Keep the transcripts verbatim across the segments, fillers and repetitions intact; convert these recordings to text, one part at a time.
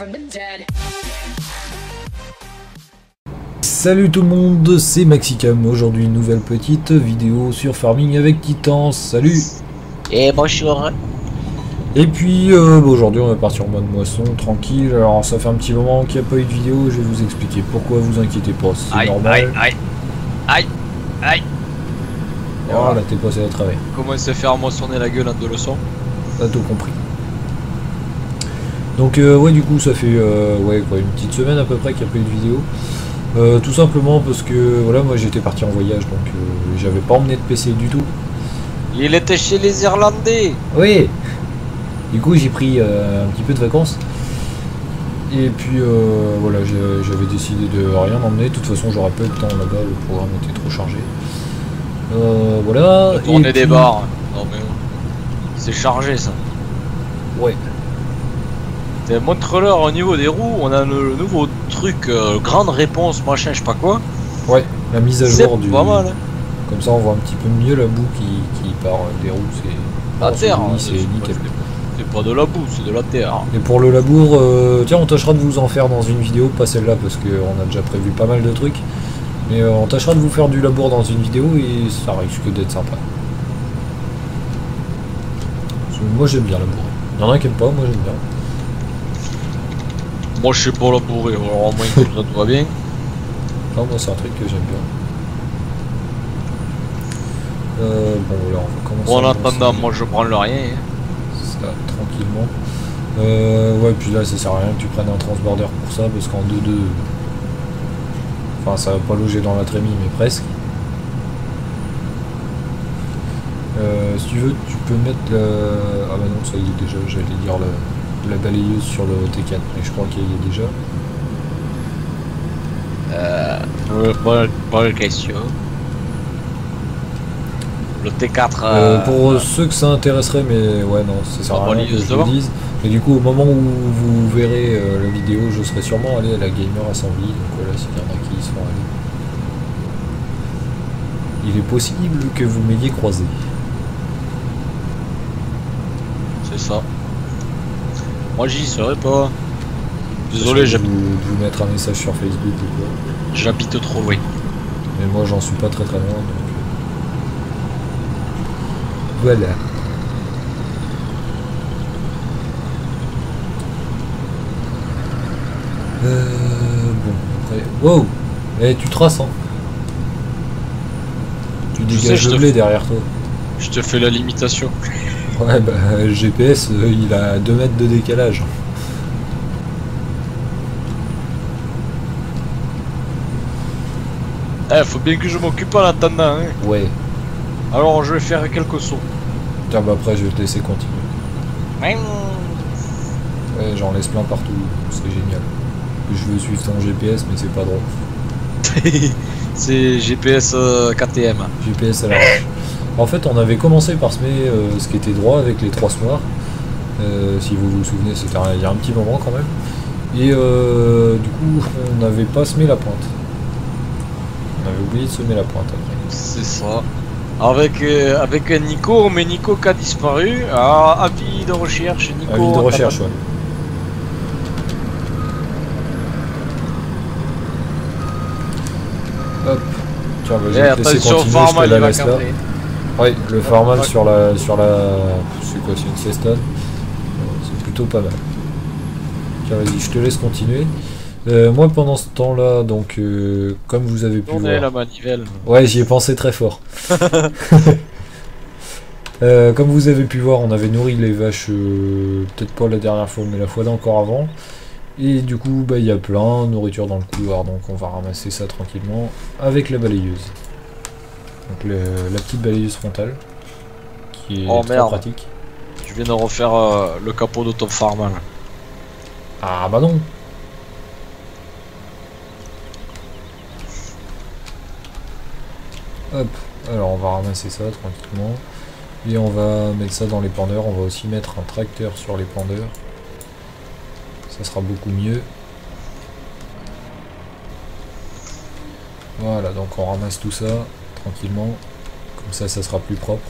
Salut tout le monde, c'est Maxicam. Aujourd'hui une nouvelle petite vidéo sur Farming avec Titan. Salut. Et bonjour. Et puis euh, bah aujourd'hui on va partir en mode moisson, tranquille. Alors ça fait un petit moment qu'il n'y a pas eu de vidéo, je vais vous expliquer pourquoi, vous inquiétez pas, c'est normal. Aïe, aïe, aïe, aïe. Oh là t'es passé à travers. Comment se faire moissonner la gueule en deux leçons? T'as tout compris. Donc euh, ouais, du coup ça fait euh, ouais, quoi, une petite semaine à peu près qu'il n'y a pas eu de vidéo. Euh, tout simplement parce que voilà, moi j'étais parti en voyage, donc euh, j'avais pas emmené de P C du tout. Il était chez les Irlandais. Oui. Du coup j'ai pris euh, un petit peu de vacances. Et puis euh, voilà, j'avais décidé de rien emmener. De toute façon j'aurais pas eu le temps là-bas, le programme était trop chargé. Euh, voilà. Tourner et des puis... bars. Non mais c'est chargé ça. Ouais. Montre-leur au niveau des roues, on a le nouveau truc, euh, grande réponse, machin, je sais pas quoi. Ouais, la mise à jour du... pas mal. Hein. Comme ça on voit un petit peu mieux la boue qui, qui part des roues. C'est la terre, hein, c'est nickel. C'est pas de la boue, c'est de la terre. Et pour le labour, euh, tiens, on tâchera de vous en faire dans une vidéo, pas celle-là parce qu'on a déjà prévu pas mal de trucs. Mais euh, on tâchera de vous faire du labour dans une vidéo et ça risque d'être sympa. Moi j'aime bien labourer. Il y en a qui aiment pas, moi j'aime bien. Moi je sais pas labourer, alors au moins comme ça tout va bien. Non, moi c'est un truc que j'aime bien. Euh, bon alors on va commencer. Bon, en attendant, moi je branle rien. Hein. Ça, tranquillement. Euh, ouais, puis là ça sert à rien que tu prennes un transborder pour ça parce qu'en deux deux. Enfin, ça va pas loger dans la trémie, mais presque. Euh, si tu veux, tu peux mettre la... Ah bah non, ça y est déjà, j'allais dire la, la balayeuse sur le T quatre, mais je crois qu'il y est déjà. Euh... euh bonne, bonne question. Le T quatre... Euh, euh, pour euh, ceux que ça intéresserait, mais ouais, non, ça sert à rien que je devant. le dise. Mais du coup, au moment où vous verrez euh, la vidéo, je serai sûrement allé à la Gamer Assembly, donc voilà, s'il y en a qui y sont allés. Il est possible que vous m'ayez croisé. C'est ça. Moi j'y serais pas. Désolé, j'habite. Vous, vous mettre un message sur Facebook ou quoi. J'habite trop loin. Mais moi j'en suis pas très très loin, donc... Voilà. Euh... Bon, après... Wow. Eh, tu traces, hein. Tu dégages le blé fais... derrière toi. Je te fais la limitation. Ouais, bah, le G P S, euh, il a deux mètres de décalage. Eh, faut bien que je m'occupe en attendant, hein. Ouais. Alors, je vais faire quelques sauts. Tiens, bah après, je vais te laisser continuer. Ouais, ouais, j'en laisse plein partout, c'est génial. Je veux suivre ton G P S, mais c'est pas drôle. c'est G P S euh, K T M. G P S à l'arrache. En fait, on avait commencé par semer euh, ce qui était droit avec les trois semoirs. Euh, si vous vous souvenez, c'était il y a un petit moment quand même. Et euh, du coup, on n'avait pas semé la pointe. On avait oublié de semer la pointe après. C'est ça. Avec, euh, avec Nico, mais Nico qui a disparu. Ah, avis de recherche, Nico. Avis de recherche, ouais. Hop. Tiens, bah, je vais te laisser continuer, je te la laisse là. Oui, le Farman ouais. sur la... sur la... c'est quoi, c'est une Ceston. C'est plutôt pas mal. Tiens, vas-y, je te laisse continuer. Euh, moi, pendant ce temps-là, donc, euh, comme vous avez pu on voir... est la manivelle. Ouais, j'y ai pensé très fort. euh, comme vous avez pu voir, on avait nourri les vaches, euh, peut-être pas la dernière fois, mais la fois d'encore avant. Et du coup, bah, il y a plein de nourriture dans le couloir, donc on va ramasser ça tranquillement avec la balayeuse. Donc le, la petite balayeuse frontale, qui est oh, très merde. pratique. Tu viens de refaire euh, le capot de ton Farman. Ah bah non. Hop, alors on va ramasser ça tranquillement. Et on va mettre ça dans les pendeurs. On va aussi mettre un tracteur sur les pendeurs. Ça sera beaucoup mieux. Voilà, donc on ramasse tout ça tranquillement. Comme ça, ça sera plus propre.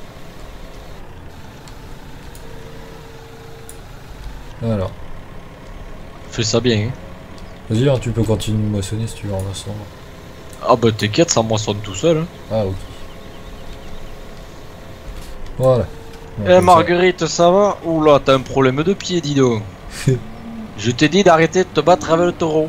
Voilà. Fais ça bien. Hein. Vas-y, hein, tu peux continuer de moissonner si tu veux en instant. Ah bah t'inquiète, ça moissonne tout seul. Hein. Ah, ok. Voilà. Eh hey, Marguerite, ça. ça va? Oula, t'as un problème de pied, dis donc. Je t'ai dit d'arrêter de te battre avec le taureau.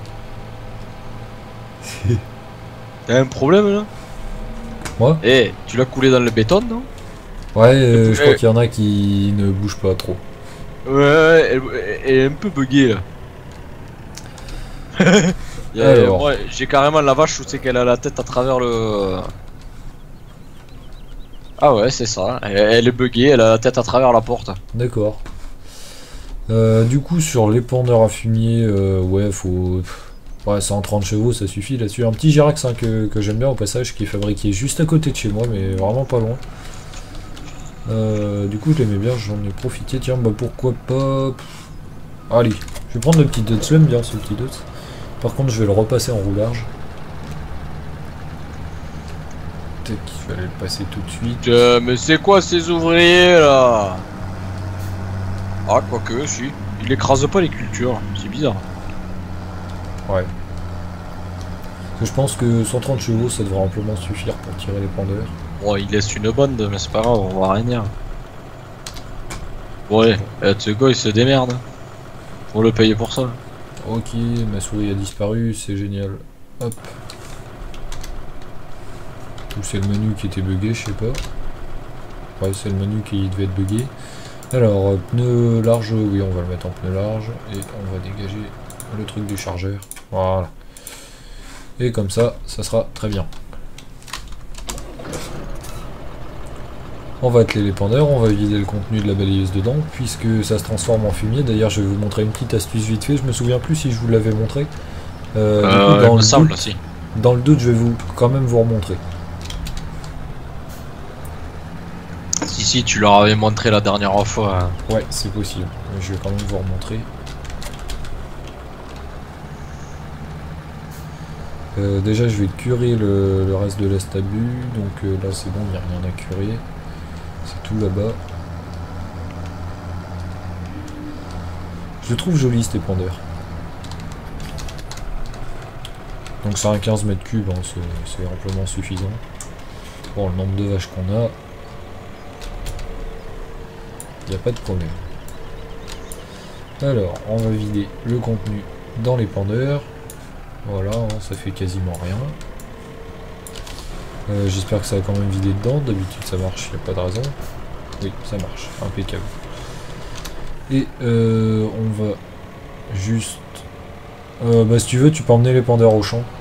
T'as un problème là? Moi? Eh, hey, tu l'as coulé dans le béton, non? Ouais, euh, je crois qu'il y en a qui ne bougent pas trop. Ouais, elle, elle est un peu buggée là. Moi, j'ai carrément la vache où c'est qu'elle a la tête à travers le... Ah ouais, c'est ça. Elle, elle est buggée, elle a la tête à travers la porte. D'accord. Euh, du coup, sur l'épandeur à fumier, euh, ouais, faut... Ouais, cent trente chevaux, ça suffit là-dessus. Un petit Girax hein, que, que j'aime bien au passage, qui est fabriqué juste à côté de chez moi, mais vraiment pas loin. Euh, du coup, je l'aimais bien, j'en ai profité. Tiens, bah pourquoi pas... Allez, je vais prendre le petit Dots, je l'aime bien ce petit Dots. Par contre, je vais le repasser en roulage. Tac, je vais aller le passer tout de suite. Euh, mais c'est quoi ces ouvriers là? Ah, quoique, si. Il écrase pas les cultures, c'est bizarre. Ouais. Parce que je pense que cent trente chevaux, ça devrait amplement suffire pour tirer les pendeurs. Ouais, il laisse une bande, mais c'est pas grave, on va rien dire. Ouais, eh, ce gars il se démerde. Faut le payer pour ça. Ok, ma souris a disparu, c'est génial. Hop. Ou c'est le menu qui était bugué, je sais pas. Ouais, c'est le menu qui devait être bugué. Alors, pneu large, oui, on va le mettre en pneu large. Et on va dégager le truc du chargeur. Voilà. Et comme ça, ça sera très bien. On va atteler les pendeurs, on va vider le contenu de la balayeuse dedans, puisque ça se transforme en fumier. D'ailleurs, je vais vous montrer une petite astuce vite fait, je me souviens plus si je vous l'avais montré. Euh, euh, du coup, dans, le le semble, doute, si. dans le doute, je vais vous quand même vous remontrer. Si, si, tu leur avais montré la dernière fois. Hein. Ouais, c'est possible, mais je vais quand même vous remontrer. Euh, déjà, je vais curer le, le reste de l'astabu, donc euh, là c'est bon, il n'y a rien à curer. C'est tout là-bas. Je trouve joli cet épandeur. Donc c'est un quinze mètres cubes, hein, c'est amplement suffisant. Pour le nombre de vaches qu'on a, il n'y a pas de problème. Alors, on va vider le contenu dans l'épandeur. Voilà, hein, ça fait quasiment rien. Euh, J'espère que ça va quand même vider dedans. D'habitude ça marche, il n'y a pas de raison. Oui, ça marche, impeccable. Et euh, on va juste... Euh, bah si tu veux, tu peux emmener l'épandeur au champ.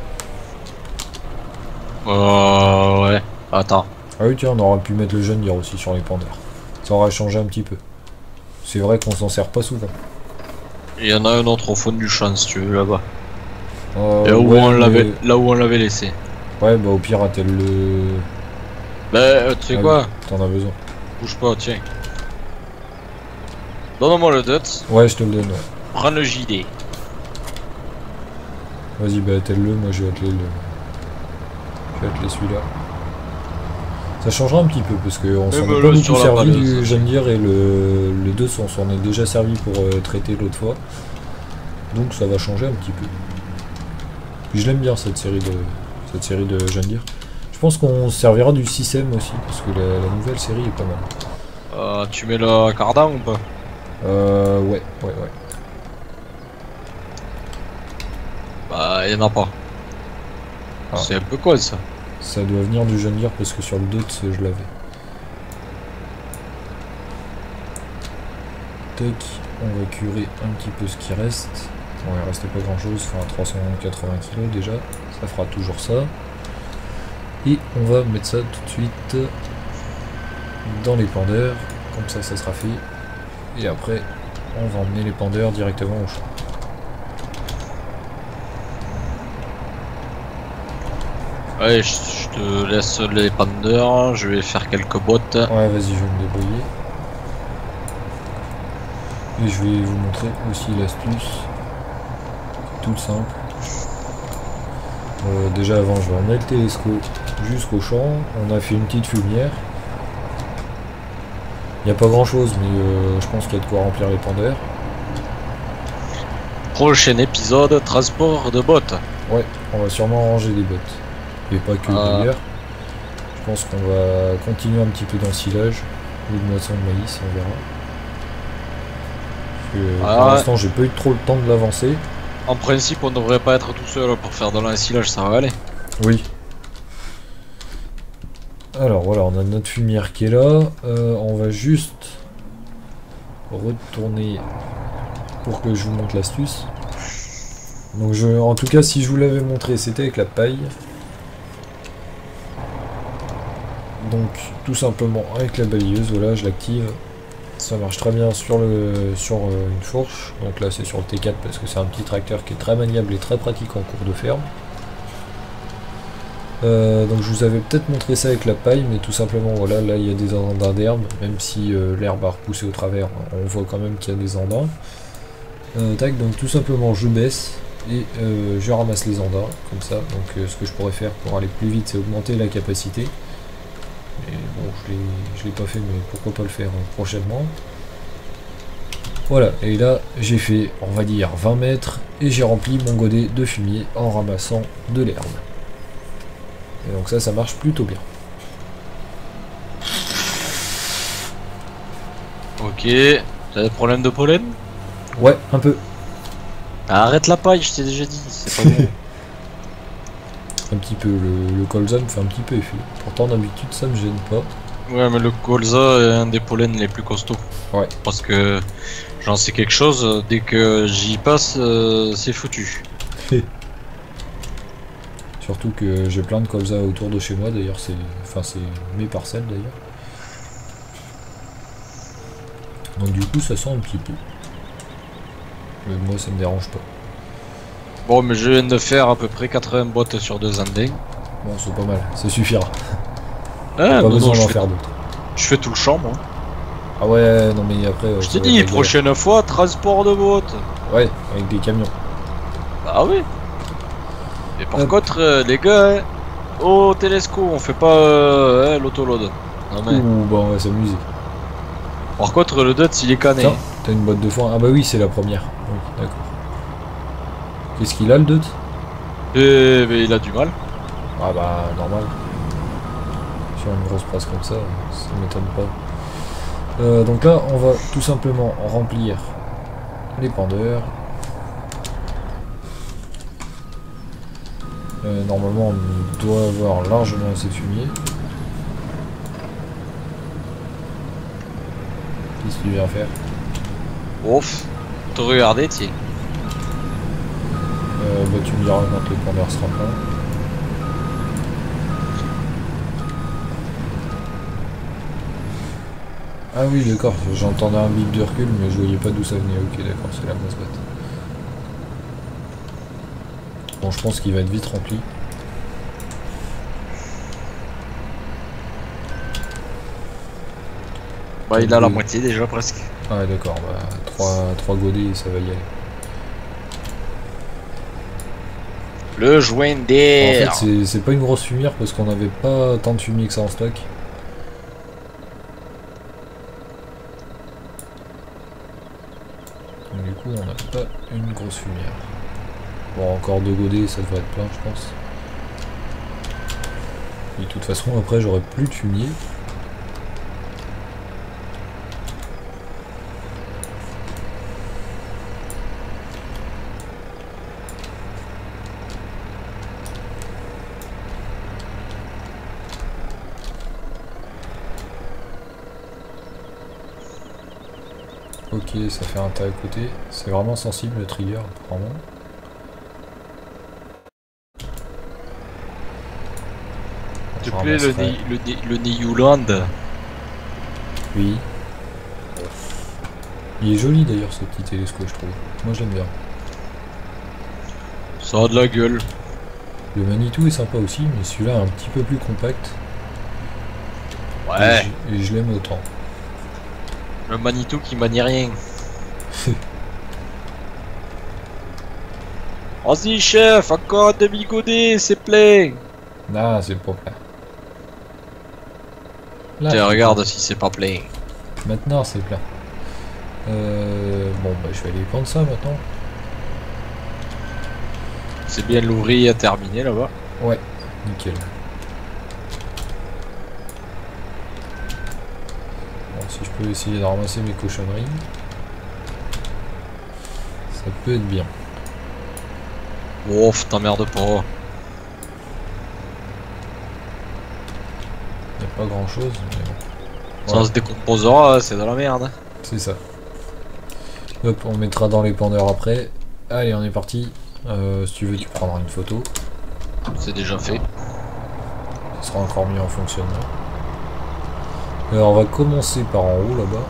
Euh... Ouais, attends. Ah oui, tiens, on aurait pu mettre le jeune dire aussi sur l'épandeur. Ça aurait changé un petit peu. C'est vrai qu'on s'en sert pas souvent. Il y en a un autre au fond du champ si tu veux là-bas. Euh, là, où ouais, on l'avait, mais... là où on l'avait laissé. Ouais, bah au pire, attelle le... Bah, euh, tu sais ah, quoi? T'en as besoin. Bouge pas, tiens. Donne-moi le Dots. Ouais, je te le donne, ouais. Prends le J D. Vas-y, bah attelle-le, moi je vais atteler le... Je vais atteler celui-là. Ça changera un petit peu, parce qu'on s'en est pas beaucoup servi du John Deere et le, le deux, on s'en est déjà servi pour euh, traiter l'autre fois. Donc ça va changer un petit peu. Puis je l'aime bien cette série de cette série de John Deere. Je pense qu'on se servira du six M aussi, parce que la, la nouvelle série est pas mal. Euh, tu mets le cardan ou pas? Euh, ouais, ouais, ouais. Bah, y'en a pas. Ah. C'est un peu quoi ça? Ça doit venir du John Deere, parce que sur le Dots, je l'avais. Tac, on va curer un petit peu ce qui reste. Bon, il restait pas grand chose, enfin trois cent quatre-vingts kilos déjà, ça fera toujours ça. Et on va mettre ça tout de suite dans les pendeurs, comme ça ça sera fait. Et après on va emmener les pendeurs directement au champ. Ouais, je, je te laisse les pendeurs, je vais faire quelques bottes. Ouais, vas-y, je vais me débrouiller. Et je vais vous montrer aussi l'astuce. Toute simple. Euh, déjà avant, je vais emmener le télescope jusqu'au champ. On a fait une petite fumière. Il n'y a pas grand chose, mais euh, je pense qu'il y a de quoi remplir les pendeurs. prochain épisode, transport de bottes. Ouais, on va sûrement ranger des bottes. Et pas que Ah. d'ailleurs. Je pense qu'on va continuer un petit peu d'ensilage. Ou de moisson de maïs, on verra. Parce que Ah pour ouais. l'instant, j'ai pas eu trop le temps de l'avancer. En principe, on devrait pas être tout seul pour faire de l'ensilage, ça va aller. Oui. Alors voilà, on a notre fumière qui est là. Euh, on va juste retourner pour que je vous montre l'astuce. Donc je, en tout cas, si je vous l'avais montré, c'était avec la paille. Donc tout simplement avec la balayeuse, voilà, je l'active. Ça marche très bien sur, le, sur euh, une fourche. Donc là c'est sur le T quatre parce que c'est un petit tracteur qui est très maniable et très pratique en cours de ferme. Euh, donc je vous avais peut-être montré ça avec la paille, mais tout simplement voilà, là il y a des andins d'herbe, même si euh, l'herbe a repoussé au travers, on voit quand même qu'il y a des andins. Euh, tac, donc tout simplement je baisse et euh, je ramasse les andins comme ça. Donc euh, ce que je pourrais faire pour aller plus vite, c'est augmenter la capacité. Et bon, je l'ai pas fait, mais pourquoi pas le faire euh, prochainement. Voilà, et là j'ai fait, on va dire, vingt mètres et j'ai rempli mon godet de fumier en ramassant de l'herbe. Et donc ça, ça marche plutôt bien. Ok, t'as des problèmes de pollen? Ouais, un peu. Arrête la paille, je t'ai déjà dit, c'est pas bon. Un petit peu, le, le colza me fait un petit peu effet. Pourtant d'habitude ça me gêne pas. Ouais, mais le colza est un des pollens les plus costauds. Ouais. Parce que j'en sais quelque chose, dès que j'y passe, euh, c'est foutu. Surtout que j'ai plein de colza autour de chez moi, d'ailleurs c'est. Enfin c'est mes parcelles d'ailleurs. Donc du coup ça sent un petit peu. Mais moi ça me dérange pas. Bon, mais je viens de faire à peu près quatre-vingts bottes sur deux andins. Bon c'est pas mal, ça suffira. Ah, Pas non, besoin non, je d'en fais, faire d'autres. je fais tout le champ, moi. Ah ouais, non mais après... Je ça t'ai va dit, être la prochaine fois, transport de bottes. galère. Ouais, avec des camions. Ah oui. Et par Hop. contre, euh, les gars, hein, au télescope, on fait pas euh, hein, l'autoload. Non mais. Ouh, bah on va s'amuser. Par contre, le Dutz, il est cané. Tiens, t'as une boîte de foin. Ah bah oui, c'est la première. Oui, d'accord. Qu'est-ce qu'il a le Dut? Et, mais il a du mal. Ah bah normal. Sur une grosse presse comme ça, ça m'étonne pas. Euh, donc là, on va tout simplement remplir les pendeurs. Euh, normalement, on doit avoir largement assez de fumier. Qu'est-ce que tu viens faire? Ouf. Te regarder, tiens. euh, Bah tu me diras quand le pendeur sera plein. Ah oui d'accord, j'entendais un bip de recul mais je voyais pas d'où ça venait. Ok d'accord, c'est la grosse boîte. Bon je pense qu'il va être vite rempli. Bah, il a la moitié déjà presque. Ah ouais d'accord, bah trois godets et ça va y aller. Le joint En d'air. fait c'est pas une grosse fumière parce qu'on avait pas tant de fumier que ça en stock. Donc du coup on n'a pas une grosse fumière. Bon encore deux godets ça devrait être plein je pense. Et de toute façon après j'aurai plus de fumier. Ok, ça fait un tas à côté. C'est vraiment sensible le trigger, apparemment. S'il te plaît, le, Ni- le, Ni- le Newland. Oui. Il est joli d'ailleurs ce petit télescope, je trouve. Moi j'aime bien. Ça a de la gueule. Le Manitou est sympa aussi, mais celui-là est un petit peu plus compact. Ouais. Et je, et je l'aime autant. Le Manitou qui manie rien. Vas-y chef, encore un demi-godet, c'est plein. Ah, c'est pas plein. Là, Tiens, c'est regarde plein. si c'est pas plein. Maintenant c'est plein. Euh, bon, bah je vais aller prendre ça maintenant. C'est bien l'ouvrier à terminer là-bas. Ouais, nickel. Bon, si je peux essayer de ramasser mes cochonneries, ça peut être bien. Oh, t'emmerde pas. Il n'y a pas grand chose, mais bon. Ça Ouais. se décomposera, c'est de la merde. C'est ça. Hop, on mettra dans l'épandeur après. Allez, on est parti. Euh, si tu veux, tu prendras une photo. C'est déjà fait. Ce sera encore mieux en fonctionnement. Alors, on va commencer par en haut là-bas.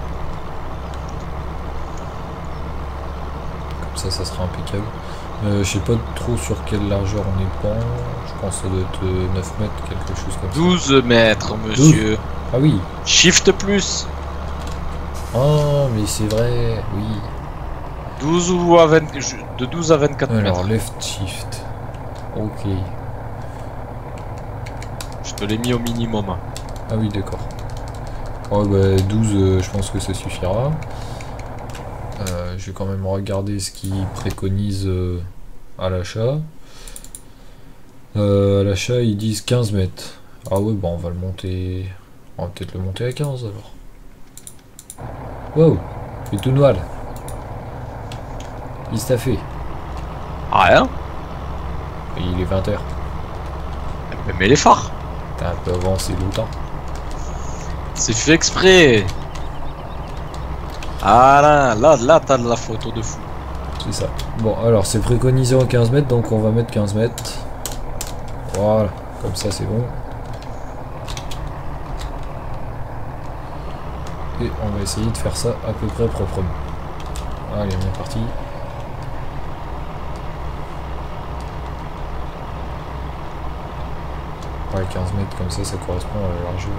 Comme ça, ça sera impeccable. Euh, je sais pas trop sur quelle largeur on épand. Je pense que ça doit être euh, neuf mètres, quelque chose comme ça. douze mètres, monsieur. Ah oui. Shift plus. Ah, mais c'est vrai, oui. douze ou à vingt... De douze à vingt-quatre Alors, mètres. left shift. Ok. Je te l'ai mis au minimum. Ah oui, d'accord. Ouais, bah douze, euh, je pense que ça suffira. Euh, je vais quand même regarder ce qu'ils préconisent euh, à l'achat. Euh, à l'achat, ils disent quinze mètres. Ah ouais, bah on va le monter... On va peut-être le monter à quinze alors. Wow, c'est tout noir. Qu'est-ce que t'as fait? Rien. Il est vingt heures. Mais les phares. T'as un peu avancé longtemps. C'est fait exprès. Ah là, là, là t'as de la photo de fou. C'est ça. Bon, alors c'est préconisé en quinze mètres, donc on va mettre quinze mètres. Voilà, comme ça c'est bon. Et on va essayer de faire ça à peu près proprement. Allez, on est parti. Ouais, quinze mètres comme ça, ça correspond à la largeur.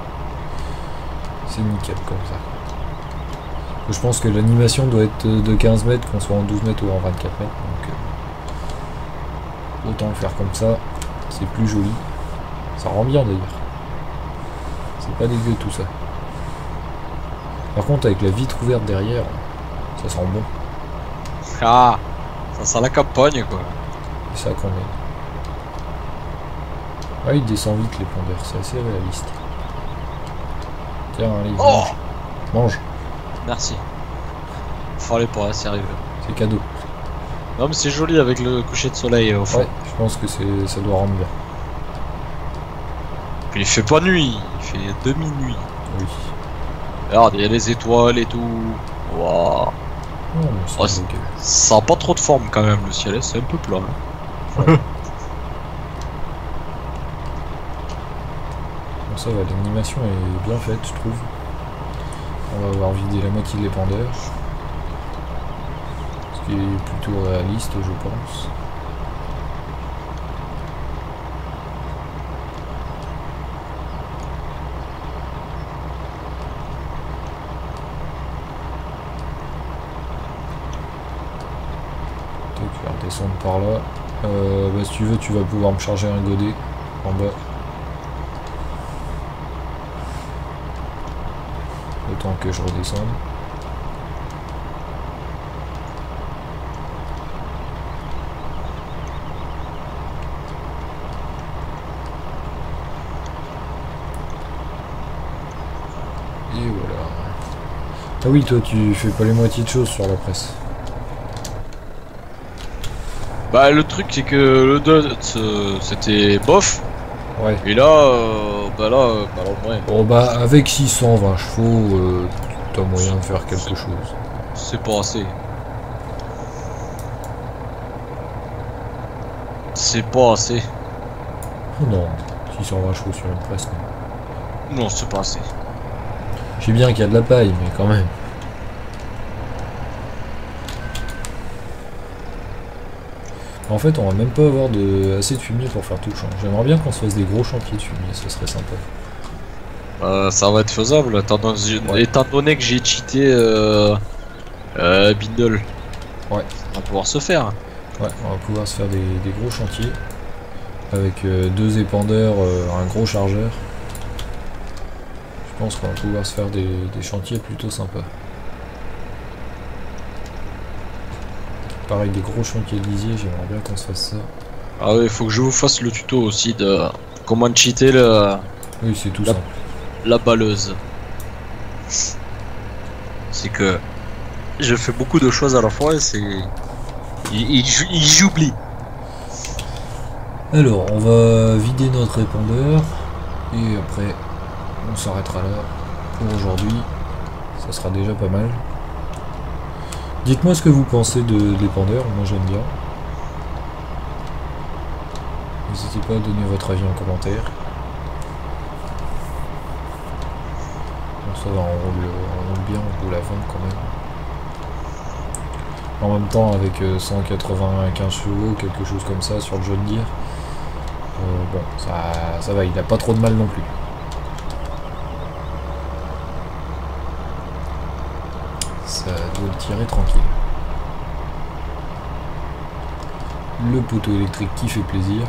C'est nickel comme ça. Je pense que l'animation doit être de quinze mètres, qu'on soit en douze mètres ou en vingt-quatre mètres. Donc, euh, autant le faire comme ça, c'est plus joli. Ça rend bien d'ailleurs. C'est pas dégueu tout ça. Par contre, avec la vitre ouverte derrière, ça sent bon. Ah, ça sent la campagne quoi. C'est ça qu'on aime. Ah, il descend vite les pondeurs, c'est assez réaliste. Tiens, allez, Oh, mange. Mange, merci. Fallait pas, sérieux. c'est cadeau. Non mais c'est joli avec le coucher de soleil au fond. Ouais, je pense que c'est, ça doit rendre bien. Puis il fait pas nuit, il fait demi-nuit. Oui. Regarde, il y a les étoiles et tout. Waouh. Non, mais c'est Oh, c'est- dégueu. Ça a pas trop de forme quand même le ciel, c'est un peu plat. hein. Bon, ça va, l'animation est bien faite, je trouve. On va avoir vidé la moitié de l'épandeur. Ce qui est plutôt réaliste, je pense. Donc, je vais redescendre par là. Euh, bah, si tu veux, tu vas pouvoir me charger un godet en bas. Autant que je redescende. Et voilà. Ah oui, toi tu fais pas les moitiés de choses sur la presse. Bah le truc c'est que le dot euh, c'était bof. Ouais. Et là, euh, bah là, euh, bah là ouais, Bon bah avec six cent vingt chevaux, euh, t'as moyen de faire quelque chose. c'est pas assez. C'est pas assez. Non, six cent vingt chevaux sur une presse, non. Non, c'est pas assez. Je sais bien qu'il y a de la paille, mais quand même. En fait, on va même pas avoir de, assez de fumier pour faire tout le champ. J'aimerais bien qu'on se fasse des gros chantiers de fumier, ce serait sympa. Euh, ça va être faisable, étant donné, Ouais. étant donné que j'ai cheaté euh, euh, Bindle. Ouais. Ça va pouvoir se faire. Ouais, on va pouvoir se faire des, des gros chantiers. Avec euh, deux épandeurs, euh, un gros chargeur. Je pense qu'on va pouvoir se faire des, des chantiers plutôt sympas. pareil, des gros chantiers de lisier, j'aimerais bien qu'on se fasse ça. Ah ouais, il faut que je vous fasse le tuto aussi de comment cheater le, Oui, c'est tout la, simple. la balleuse. C'est que je fais beaucoup de choses à la fois et c'est... Il, il, il j'oublie. Alors, on va vider notre répondeur. Et après, on s'arrêtera là pour aujourd'hui. Ça sera déjà pas mal. Dites-moi ce que vous pensez de l'épandeur, moi j'aime bien. N'hésitez pas à donner votre avis en commentaire. Bon, ça va, on roule, on roule bien, on roule à vingt quand même. En même temps, avec cent quatre-vingt-quinze chevaux, quelque chose comme ça sur le John Deere, euh, bon, ça, ça va, il n'a pas trop de mal non plus. Ça doit le tirer tranquille. Le poteau électrique qui fait plaisir.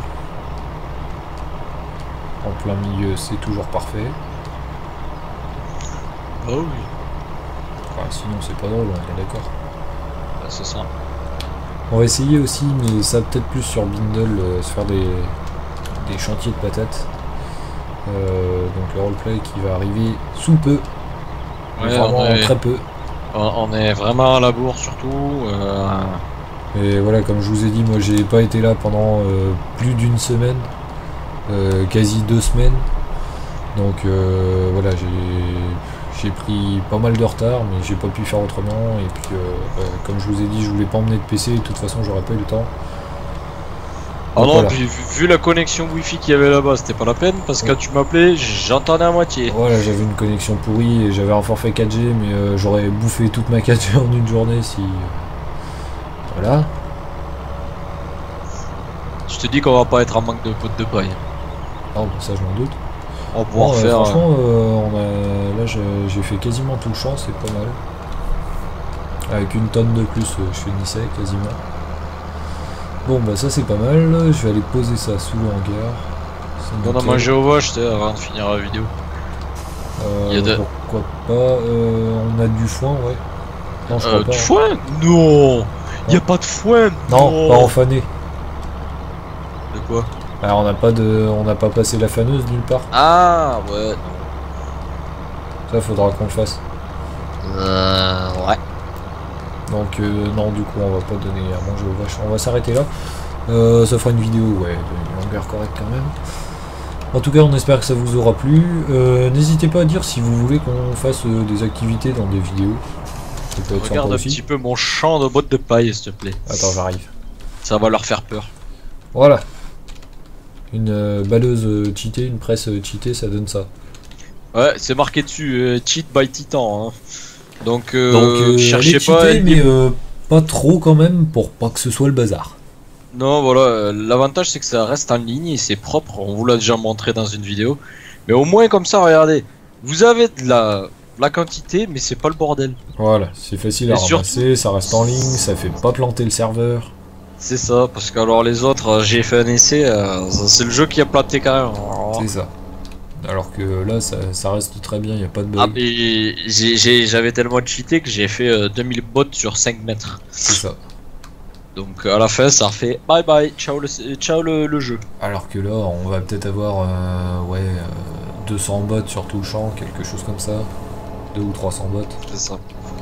En plein milieu, c'est toujours parfait. Oh oui. Enfin, sinon, c'est pas drôle, on est d'accord. Bah, c'est ça. On va essayer aussi, mais ça peut-être plus sur Bindle, euh, se faire des, des chantiers de patates. Euh, donc le roleplay qui va arriver sous peu. Ouais, Vraiment on est, très peu. on est vraiment à la bourre surtout. Euh... Et voilà, comme je vous ai dit, moi j'ai pas été là pendant euh, plus d'une semaine. Euh, quasi deux semaines. Donc euh, voilà, j'ai j'ai pris pas mal de retard, mais j'ai pas pu faire autrement. Et puis, euh, euh, comme je vous ai dit, je voulais pas emmener de P C, de toute façon, j'aurais pas eu le temps. Ah non, voilà. puis vu, vu la connexion Wi-Fi qu'il y avait là-bas, c'était pas la peine parce que quand tu m'appelais, j'entendais à moitié. Voilà, j'avais une connexion pourrie et j'avais un forfait quatre G, mais euh, j'aurais bouffé toute ma quatre G en une journée si. Euh, voilà. Je te dis qu'on va pas être en manque de potes de paille. Ah, bon, ça je m'en doute. On va pouvoir Bon, euh, faire. franchement, euh, on a... là j'ai fait quasiment tout le champ, c'est pas mal. Avec une tonne de plus, euh, je finissais quasiment. Bon, bah ça c'est pas mal. Je vais aller poser ça sous le hangar. On a mangé au vache avant de finir la vidéo. Euh, Il y a de... Pourquoi pas euh, on a du foin, ouais. Non, je crois euh, pas. Du foin? Non. Il y a pas de foin. Non, non. pas en fané. De quoi? Alors on n'a pas de, on n'a pas passé la faneuse nulle part. Ah ouais. Ça faudra qu'on le fasse. Euh, ouais. Donc euh, non, du coup on va pas donner à manger aux vaches. On va s'arrêter là. Euh, ça fera une vidéo, ouais, de longueur correcte quand même. En tout cas, on espère que ça vous aura plu. Euh, N'hésitez pas à dire si vous voulez qu'on fasse euh, des activités dans des vidéos. Ça peut être sympa Regarde un aussi. petit peu mon champ de bottes de paille, s'il te plaît. Attends, j'arrive. Ça va leur faire peur. Voilà. Une euh, balleuse euh, cheatée, une presse euh, cheatée, ça donne ça. Ouais, c'est marqué dessus, euh, cheat by Titan. Hein. Donc, euh, Donc, euh, cherchez elle est pas. cheatée, mais euh, pas trop quand même, pour pas que ce soit le bazar. Non, voilà, euh, l'avantage c'est que ça reste en ligne et c'est propre. On vous l'a déjà montré dans une vidéo. Mais au moins, comme ça, regardez. Vous avez de la, de la quantité, mais c'est pas le bordel. Voilà, c'est facile à Et ramasser, ça reste en ligne, ça fait pas planter le serveur. C'est ça, parce que alors les autres, euh, j'ai fait un essai, euh, c'est le jeu qui a planté carrément. C'est ça. Alors que là, ça, ça reste très bien, il n'y a pas de bug. Ah, mais j'ai- j'ai- j'avais tellement cheaté que j'ai fait euh, deux mille bots sur cinq mètres. C'est ça. Donc à la fin, ça fait bye bye, ciao le, ciao le, le jeu. Alors que là, on va peut-être avoir euh, ouais, euh, deux cents bots sur tout le champ, quelque chose comme ça. deux ou trois cents bots. C'est ça.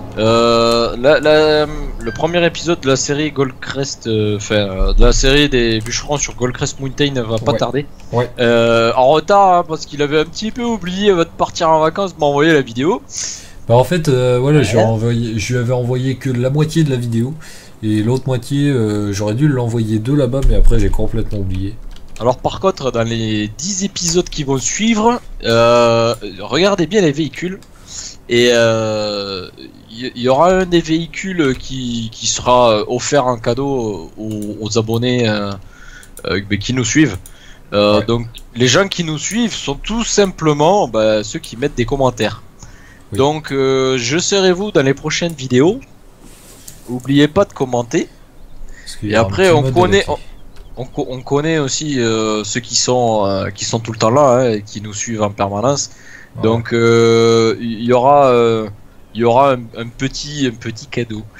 Euh, la, la- le premier épisode de la série Goldcrest, enfin euh, de la série des bûcherons sur Goldcrest Mountain va pas Ouais. tarder. Ouais. Euh, en retard hein, parce qu'il avait un petit peu oublié avant de partir en vacances de m'envoyer la vidéo. Bah en fait, euh, voilà, Ouais. je, lui ai envoyé, je lui avais envoyé que la moitié de la vidéo. Et l'autre moitié, euh, j'aurais dû l'envoyer deux là-bas, mais après j'ai complètement oublié. Alors par contre, dans les dix épisodes qui vont suivre, euh, regardez bien les véhicules. Et il euh, y, y aura un des véhicules qui, qui sera offert en cadeau aux, aux abonnés euh, euh, qui nous suivent. Euh, Ouais. Donc les gens qui nous suivent sont tout simplement bah, ceux qui mettent des commentaires. Oui. Donc euh, je serai vous dans les prochaines vidéos. Oubliez pas de commenter. Parce qu'il y Et a un après petit on mode connaît... avec- On, co- on connaît aussi euh, ceux qui sont euh, qui sont tout le temps là hein, et qui nous suivent en permanence. Ouais. Donc il euh, y, y aura euh, il y aura un, un petit un petit cadeau.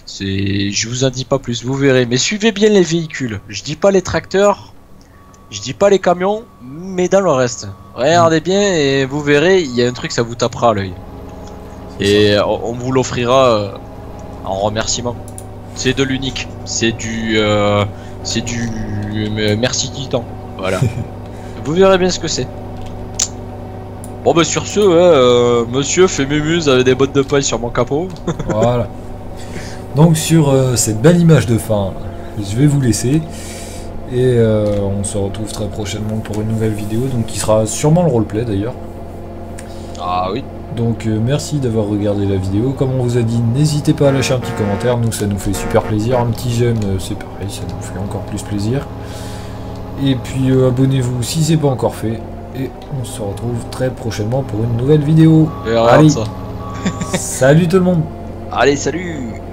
C'est, je vous en dis pas plus, vous verrez. Mais suivez bien les véhicules. Je dis pas les tracteurs, je dis pas les camions, mais dans le reste. Regardez bien et vous verrez, il y a un truc, ça vous tapera à l'œil. Et on vous l'offrira euh, en remerciement. C'est de l'unique. C'est du, euh, c'est du euh, merci Titan. Voilà. Vous verrez bien ce que c'est. Bon bah sur ce, ouais, euh, monsieur fait mémuse avec des bottes de paille sur mon capot. Voilà. Donc sur euh, cette belle image de fin, je vais vous laisser. Et euh, on se retrouve très prochainement pour une nouvelle vidéo, donc qui sera sûrement le roleplay d'ailleurs. Ah oui. Donc euh, merci d'avoir regardé la vidéo. Comme on vous a dit, n'hésitez pas à lâcher un petit commentaire, nous ça nous fait super plaisir. Un petit j'aime, euh, c'est pareil, ça nous fait encore plus plaisir. Et puis euh, abonnez-vous si c'est pas encore fait. Et on se retrouve très prochainement pour une nouvelle vidéo. Et Allez, ça. salut tout le monde. Allez, salut.